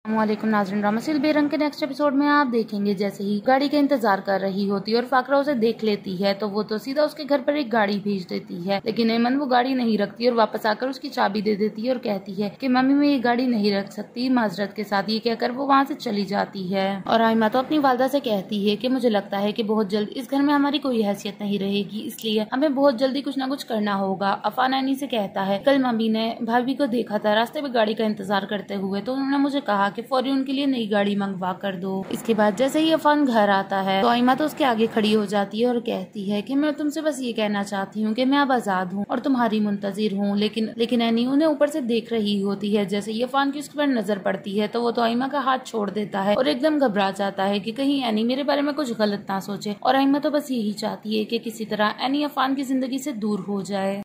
वालेकुम नाज़रीन, drama serial बेरंग के नेक्स्ट एपिसोड में आप देखेंगे जैसे ही गाड़ी का इंतजार कर रही होती है और फाकरा उसे देख लेती है तो वो तो सीधा उसके घर पर एक गाड़ी भेज देती है, लेकिन ऐमन वो गाड़ी नहीं रखती और वापस आकर उसकी चाबी दे देती है और कहती है कि मम्मी मैं ये गाड़ी नहीं रख सकती माजरत के साथ। ये कहकर वो वहाँ से चली जाती है और आयमा तो अपनी वालदा से कहती है कि मुझे लगता है कि बहुत जल्द इस घर में हमारी कोई हैसियत नहीं रहेगी, इसलिए हमें बहुत जल्दी कुछ न कुछ करना होगा। अफान एनी से कहता है कल मम्मी ने भाभी को देखा था रास्ते में गाड़ी का इंतजार करते हुए, तो उन्होंने मुझे कहा कि फौरी उनके लिए नई गाड़ी मंगवा कर दो। इसके बाद जैसे ही अफान घर आता है तो आयमा तो उसके आगे खड़ी हो जाती है और कहती है कि मैं तुमसे बस ये कहना चाहती हूँ कि मैं अब आजाद हूँ और तुम्हारी मुंतजिर हूँ। लेकिन एनी उन्हें ऊपर से देख रही होती है। जैसे ही अफान की उसके पर नजर पड़ती है तो वो तो आयमा का हाथ छोड़ देता है और एकदम घबरा जाता है कि कहीं एनी मेरे बारे में कुछ गलत ना सोचे। और आयमा तो बस यही चाहती है कि किसी तरह एनी अफान की जिंदगी से दूर हो जाए।